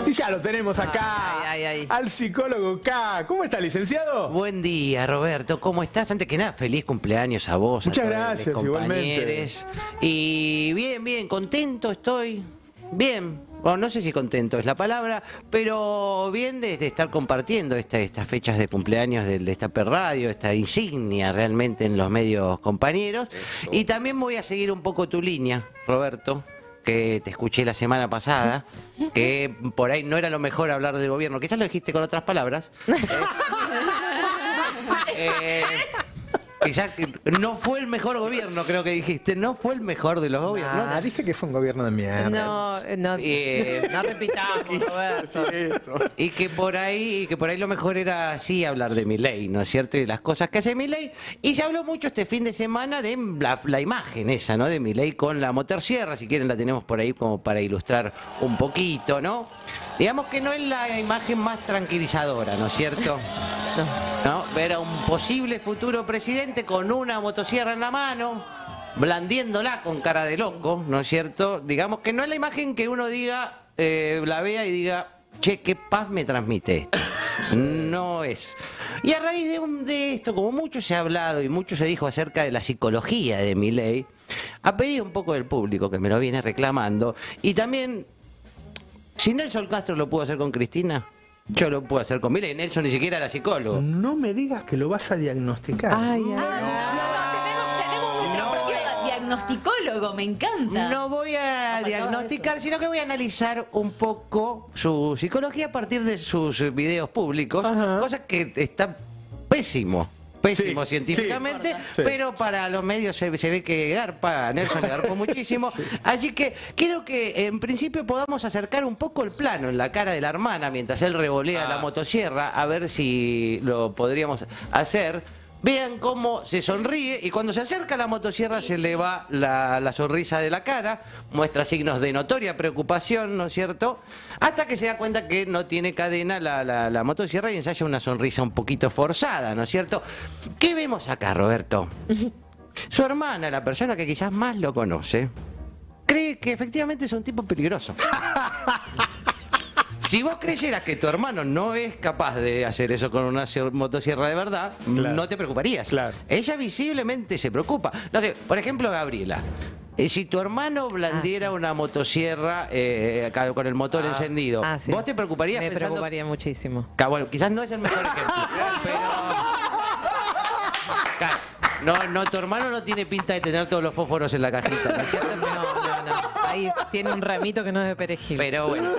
Y ya lo tenemos acá, al psicólogo K. ¿Cómo está, licenciado? Buen día, Roberto. ¿Cómo estás? Antes que nada, feliz cumpleaños a vos. Muchas a gracias, igualmente. Y bien, contento estoy. Bien. Bueno, no sé si contento es la palabra, pero bien de estar compartiendo estas fechas de cumpleaños de Destape Radio, esta insignia realmente en los medios compañeros. Eso. Y también voy a seguir un poco tu línea, Roberto, que te escuché la semana pasada, que por ahí no era lo mejor hablar del gobierno. Quizás lo dijiste con otras palabras. Quizás no fue el mejor gobierno, creo que dijiste. No fue el mejor de los gobiernos. Ah, dije que fue un gobierno de mierda. No repitamos, Roberto. Eso. Y que por ahí lo mejor era sí hablar de Milei, ¿no es cierto? Y las cosas que hace Milei. Y se habló mucho este fin de semana de la imagen esa, ¿no? De Milei con la motosierra. Si quieren la tenemos por ahí como para ilustrar un poquito, ¿no? Digamos que no es la imagen más tranquilizadora, ¿no es cierto? ¿No? Ver a un posible futuro presidente con una motosierra en la mano, blandiéndola con cara de loco, ¿no es cierto? Digamos que no es la imagen que uno diga, la vea y diga, che, qué paz me transmite esto. No es. Y a raíz de esto, como mucho se ha hablado y mucho se dijo acerca de la psicología de Milei, a pedido un poco del público que me lo viene reclamando, y también, si Nelson Castro lo pudo hacer con Cristina, yo lo puedo hacer con Milei. Nelson ni siquiera era psicólogo. No me digas que lo vas a diagnosticar. Tenemos nuestro propio diagnosticólogo, me encanta. No voy a diagnosticar, sino que voy a analizar un poco su psicología a partir de sus videos públicos, cosa que está pésimo científicamente, sí. Pero para los medios se ve que garpa, Nelson le garpó muchísimo. Sí. Así que quiero que en principio podamos acercar un poco el plano en la cara de la hermana mientras él revolea la motosierra, a ver si lo podríamos hacer. Vean cómo se sonríe y cuando se acerca a la motosierra se le va la sonrisa de la cara, muestra signos de notoria preocupación, ¿no es cierto? Hasta que se da cuenta que no tiene cadena la motosierra y ensaya una sonrisa un poquito forzada, ¿no es cierto? ¿Qué vemos acá, Roberto? Su hermana, la persona que quizás más lo conoce, cree que efectivamente es un tipo peligroso. Si vos creyeras que tu hermano no es capaz de hacer eso con una motosierra de verdad, claro, no te preocuparías. Claro. Ella visiblemente se preocupa. No sé, por ejemplo, Gabriela. Si tu hermano blandiera una motosierra con el motor encendido, sí. ¿vos te preocuparías? Me preocuparía muchísimo. Bueno, quizás no es el mejor ejemplo, pero... No, tu hermano no tiene pinta de tener todos los fósforos en la cajita, ¿no es cierto? No. Ahí tiene un ramito que no es de perejil. Pero bueno.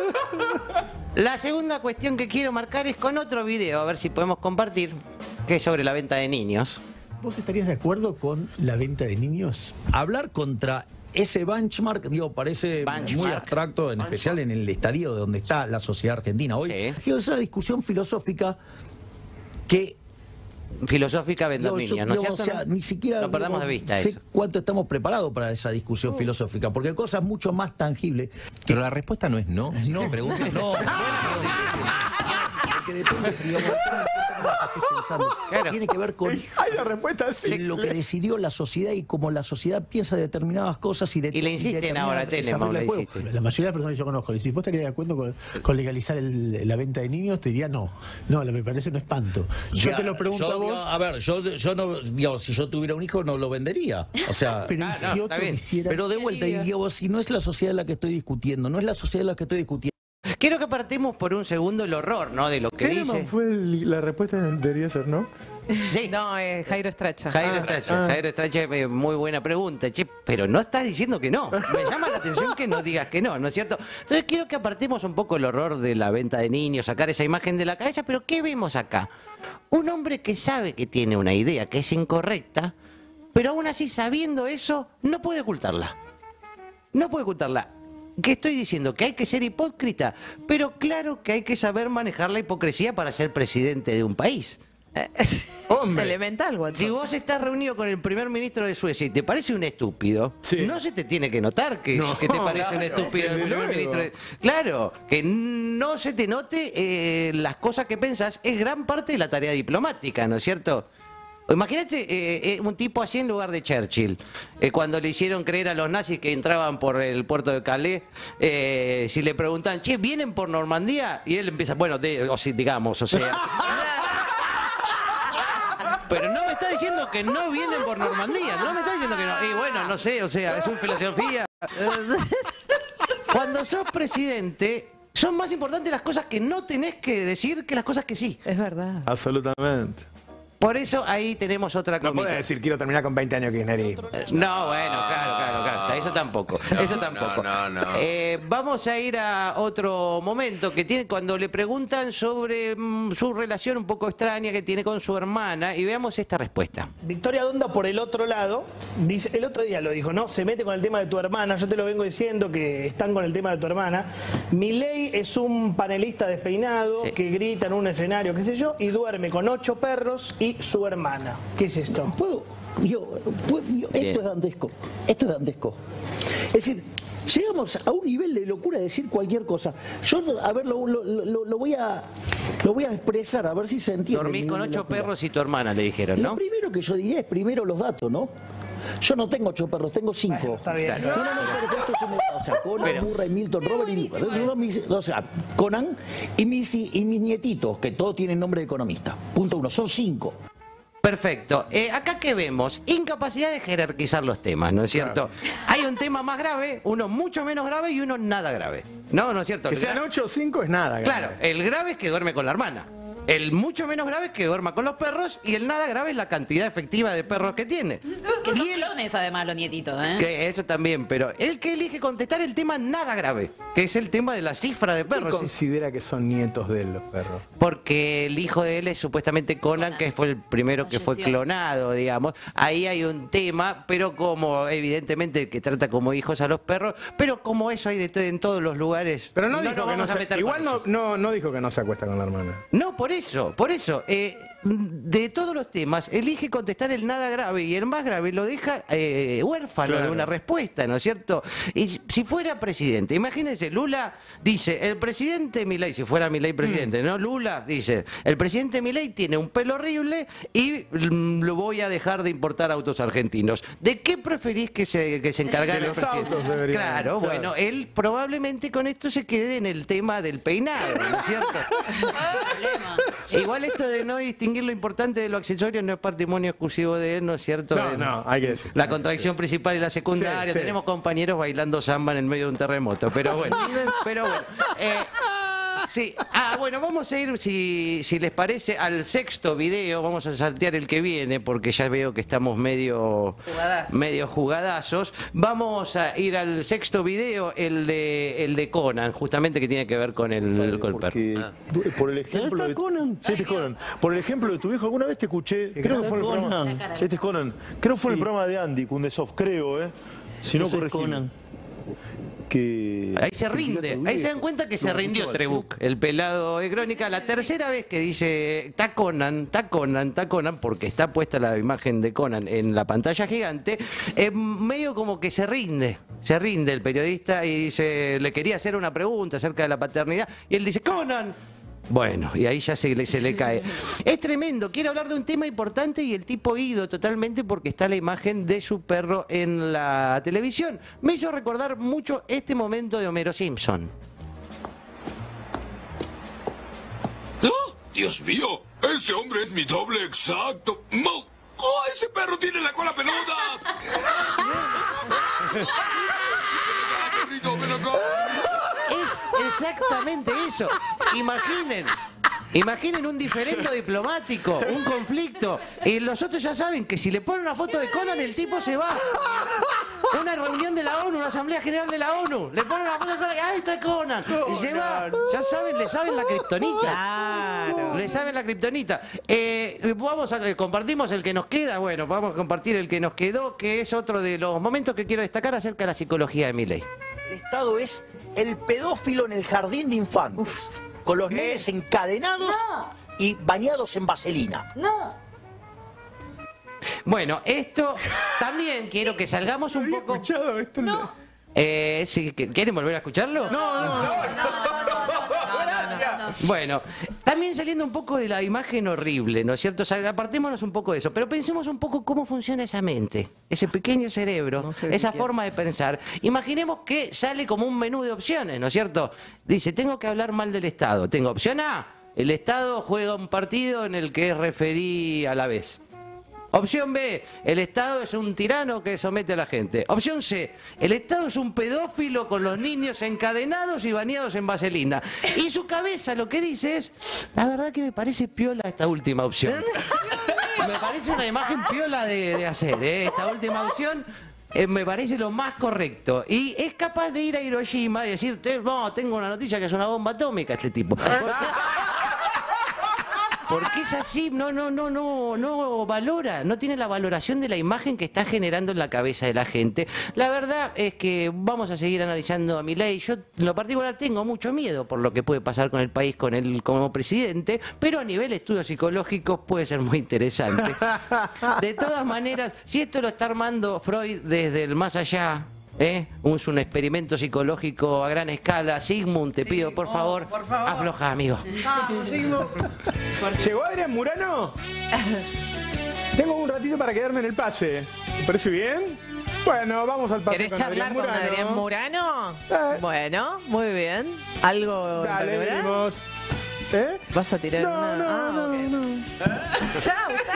La segunda cuestión que quiero marcar es con otro video, a ver si podemos compartir, que es sobre la venta de niños. ¿Vos estarías de acuerdo con la venta de niños? Hablar contra ese benchmark, parece muy abstracto, en especial en el estadio de donde está la sociedad argentina hoy. Sí. Es una discusión filosófica que... vender niños, ¿no es cierto? O sea, ni siquiera no perdamos de vista sé eso. Cuánto estamos preparados para esa discusión filosófica, porque hay cosas mucho más tangibles. Pero la respuesta no es no. No, te pregunto. No. Porque depende, digamos, claro, tiene que ver con la respuesta lo que decidió la sociedad y cómo la sociedad piensa determinadas cosas. Y le insisten ahora, tenemos. La mayoría de las personas que yo conozco, si vos estarías de acuerdo con legalizar la venta de niños, te diría no. No, me parece un espanto. Yo te lo pregunto a vos. A ver, yo no, digamos, si yo tuviera un hijo no lo vendería. O sea, pero si otro quisiera... Pero de vuelta, y digo, si no es la sociedad la que estoy discutiendo, no es la sociedad la que estoy discutiendo. Quiero que partamos por un segundo el horror, ¿no? De lo que dice. La respuesta debería ser no. Sí. No, Jairo Estracha. Jairo Estracha, muy buena pregunta. Che, pero no estás diciendo que no. Me llama la atención que no digas que no, ¿no es cierto? Entonces quiero que apartemos un poco el horror de la venta de niños, sacar esa imagen de la cabeza, pero ¿qué vemos acá? Un hombre que sabe que tiene una idea que es incorrecta, pero aún así, sabiendo eso, no puede ocultarla. No puede ocultarla. ¿Qué estoy diciendo? Que hay que ser hipócrita, pero claro que hay que saber manejar la hipocresía para ser presidente de un país. Hombre. Elemental, Watson. Si vos estás reunido con el primer ministro de Suecia y te parece un estúpido, no se te tiene que notar que te parece un estúpido el primer ministro. Claro, que no se te note las cosas que pensás es gran parte de la tarea diplomática, ¿no es cierto? Imagínate un tipo así en lugar de Churchill. Cuando le hicieron creer a los nazis que entraban por el puerto de Calais, si le preguntan, che, ¿vienen por Normandía? Y él empieza, bueno, digamos, o sea... Pero no me está diciendo que no vienen por Normandía, no me está diciendo que no. Y bueno, no sé, o sea, es una filosofía. Cuando sos presidente, son más importantes las cosas que no tenés que decir que las cosas que sí. Es verdad. Absolutamente. Por eso ahí tenemos otra No comita. puedes decir quiero terminar con 20 años de kirchnerismo. No, bueno, claro. Eso tampoco. Eso tampoco. No. Vamos a ir a otro momento que tiene cuando le preguntan sobre su relación un poco extraña que tiene con su hermana y veamos esta respuesta. Victoria Donda, por el otro lado, dice, el otro día lo dijo, ¿no? Se mete con el tema de tu hermana, yo te lo vengo diciendo que están con el tema de tu hermana. Milei es un panelista despeinado que grita en un escenario, qué sé yo, y duerme con 8 perros y su hermana. ¿Qué es esto? Esto es dantesco. Esto es dantesco. Es decir, llegamos a un nivel de locura de decir cualquier cosa. Yo, a ver, lo voy a expresar, a ver si se entiende. Dormís con 8 perros y tu hermana, le dijeron, ¿no? Lo primero que yo diría es primero los datos, ¿no? Yo no tengo 8 perros, tengo 5. Bueno, está bien. No, pero estos son, o sea, Conan, Murray, Milton, Robert y Lucas. Entonces son o sea, Conan y mis nietitos, que todos tienen nombre de economista. Punto 1, son 5. Perfecto. Acá que vemos, incapacidad de jerarquizar los temas, ¿no es cierto? Hay un tema más grave, uno mucho menos grave y uno nada grave. ¿No es cierto? Que sean 8 o 5 es nada. Claro, el grave es que duerme con la hermana. El mucho menos grave es que duerma con los perros y el nada grave es la cantidad efectiva de perros que tiene. Que son clones además los nietitos, ¿eh? Que eso también, pero él que elige contestar el tema nada grave, que es el tema de la cifra de perros. ¿Quién considera que son nietos de él los perros? Porque el hijo de él es supuestamente Conan, que fue el primero que fue clonado, digamos. Ahí hay un tema, pero como evidentemente que trata como hijos a los perros, pero como eso hay en todos los lugares. Pero no dijo nos que no vamos a se, meter igual con no dijo que no se acuesta con la hermana. No, por eso. De todos los temas, elige contestar el nada grave y el más grave lo deja huérfano de una respuesta, ¿no es cierto? Y si fuera presidente, imagínense, Lula dice, el presidente Milei, si fuera Milei presidente, ¿no? Lula dice, el presidente Milei tiene un pelo horrible y lo voy a dejar de importar autos argentinos. ¿De qué preferís que se encargara el presidente? Autos deberían, claro, bueno, él probablemente con esto se quede en el tema del peinado, ¿no es cierto? Igual esto de no distinguir lo importante de lo accesorio no es patrimonio exclusivo de él, ¿no es cierto? No, hay que decir. La contracción principal y la secundaria. Sí. Tenemos compañeros bailando samba en el medio de un terremoto, pero bueno. Sí. Bueno, vamos a ir, si les parece, al sexto video. Vamos a saltear el que viene, porque ya veo que estamos medio jugadazos. Vamos a ir al sexto video, el de Conan, justamente que tiene que ver con el perro. Por el ejemplo de Conan. Sí, este es Conan. Por el ejemplo de tu hijo, alguna vez te escuché, creo que fue el programa. Este es Conan. Creo que fue el programa de Andy Kundesov, creo, si no corregí. Ahí se rinde, ahí se dan cuenta que se rindió Trebuch, el pelado de Crónica. La tercera vez que dice está Conan, porque está puesta la imagen de Conan en la pantalla gigante, medio como que se rinde el periodista y dice, le quería hacer una pregunta acerca de la paternidad y él dice, Conan. Bueno, y ahí ya se le cae. Es tremendo, quiere hablar de un tema importante y el tipo ido totalmente porque está la imagen de su perro en la televisión. Me hizo recordar mucho este momento de Homero Simpson. ¡Oh, Dios mío! ¡Este hombre es mi doble exacto! ¡No! ¡Oh, ese perro tiene la cola peluda! ¡Ven acá! Es exactamente eso. Imaginen un diferendo diplomático, un conflicto. Y los otros ya saben que si le ponen una foto de Conan, el tipo se va. Una reunión de la ONU, una asamblea general de la ONU. Le ponen una foto de Conan, ¡ahí está Conan! Y se va. Ya saben, le saben la kriptonita. Claro. Le saben la kriptonita. Compartimos el que nos queda. Bueno, vamos a compartir el que nos quedó, que es otro de los momentos que quiero destacar acerca de la psicología de Milei. El Estado es el pedófilo en el jardín de infantes, con los nenes encadenados y bañados en vaselina. Bueno, esto también quiero que salgamos un poco. ¿Escuchado esto? ¿Quieren volver a escucharlo? No. Bueno, también saliendo un poco de la imagen horrible, ¿no es cierto? O sea, apartémonos un poco de eso, pero pensemos un poco cómo funciona esa mente, ese pequeño cerebro, esa forma de pensar. Imaginemos que sale como un menú de opciones, ¿no es cierto? Dice, tengo que hablar mal del Estado. Tengo opción A, el Estado juega un partido en el que es referí a la vez. Opción B, el Estado es un tirano que somete a la gente. Opción C, el Estado es un pedófilo con los niños encadenados y bañados en vaselina. Y su cabeza lo que dice es, la verdad que me parece piola esta última opción. Me parece una imagen piola de hacer, ¿eh? Esta última opción me parece lo más correcto. Y es capaz de ir a Hiroshima y decir, no, tengo una noticia que es una bomba atómica este tipo. Porque es así, no valora, no tiene la valoración de la imagen que está generando en la cabeza de la gente. La verdad es que vamos a seguir analizando a Milei. Yo en lo particular tengo mucho miedo por lo que puede pasar con el país con él como presidente, pero a nivel de estudios psicológicos puede ser muy interesante. De todas maneras, si esto lo está armando Freud desde el más allá, es un experimento psicológico a gran escala. Sigmund, te pido, por favor, afloja, amigo. Sigmund. ¿Llegó Adrián Murano? Tengo un ratito para quedarme en el pase. ¿Te parece bien? Bueno, vamos al pase. ¿Querés charlar con Adrián Murano? Bueno, muy bien. ¿Algo? Dale, venimos. ¿Vas a tirar una? No. Chao, chao.